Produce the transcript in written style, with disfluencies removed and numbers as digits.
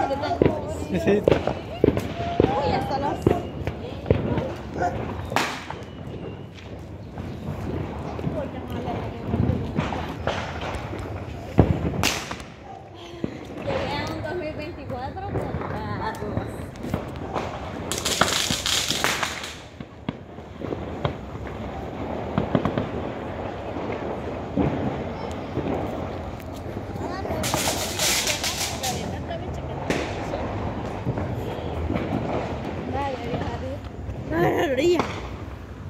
Sí. Uy, hasta las... Llegué a un 2024 con carros. Dale, María.